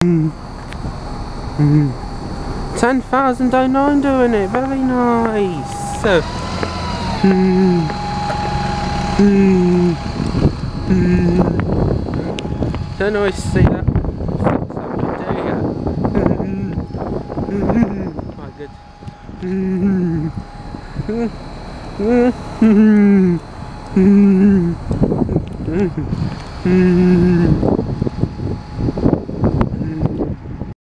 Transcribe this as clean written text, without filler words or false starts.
10,009 doing it, very nice. Don't always see that. Quite good.